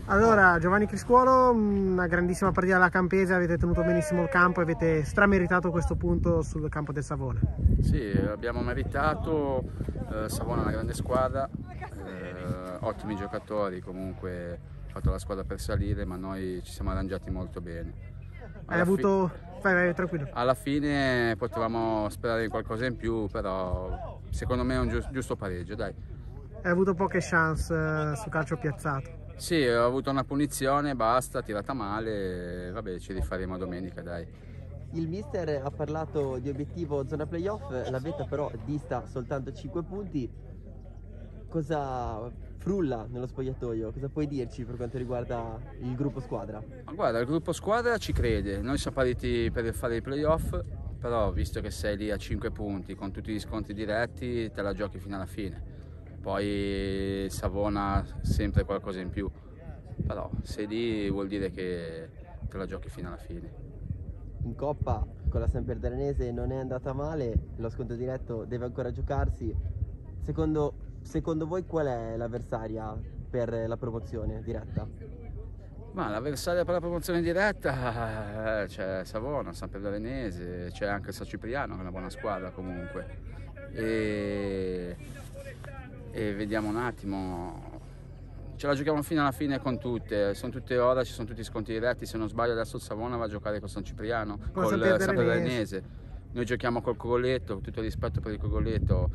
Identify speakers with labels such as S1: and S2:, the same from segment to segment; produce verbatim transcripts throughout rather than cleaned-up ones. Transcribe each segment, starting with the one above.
S1: Allora, Giovanni Criscuolo, una grandissima partita alla Campese, avete tenuto benissimo il campo e avete strameritato questo punto sul campo del Savona.
S2: Sì, abbiamo meritato, eh, Savona è una grande squadra, eh, ottimi giocatori, comunque ha fatto la squadra per salire, ma noi ci siamo arrangiati molto bene. Alla
S1: Hai avuto... Vai, vai, tranquillo.
S2: Alla fine potevamo sperare in qualcosa in più, però secondo me è un giusto, giusto pareggio, dai.
S1: Hai avuto poche chance uh, su calcio piazzato.
S2: Sì, ho avuto una punizione, basta, tirata male, vabbè, ci rifaremo domenica, dai.
S3: Il mister ha parlato di obiettivo zona playoff, la Vetta però dista soltanto cinque punti. Cosa frulla nello spogliatoio? Cosa puoi dirci per quanto riguarda il gruppo squadra?
S2: Ma guarda, il gruppo squadra ci crede, noi siamo partiti per fare i playoff, però visto che sei lì a cinque punti con tutti gli scontri diretti, te la giochi fino alla fine. Poi Savona sempre qualcosa in più, però sei lì vuol dire che te la giochi fino alla fine.
S3: In Coppa con la Sampierdarenese non è andata male, lo scontro diretto deve ancora giocarsi. Secondo, secondo voi qual è l'avversaria per la promozione diretta?
S2: Ma l'avversaria per la promozione diretta c'è Savona, Sampierdarenese, c'è anche il San Cipriano che è una buona squadra comunque. E... e vediamo un attimo, ce la giochiamo fino alla fine con tutte, sono tutte ore, ci sono tutti scontri diretti, se non sbaglio adesso il Savona va a giocare con San Cipriano,
S1: con
S2: col
S1: Sampierdarenese.
S2: Noi giochiamo col Cogoleto, con tutto il rispetto per il Cogoleto,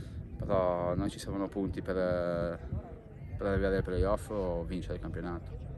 S2: però noi ci servono punti per, per arrivare ai playoff o vincere il campionato.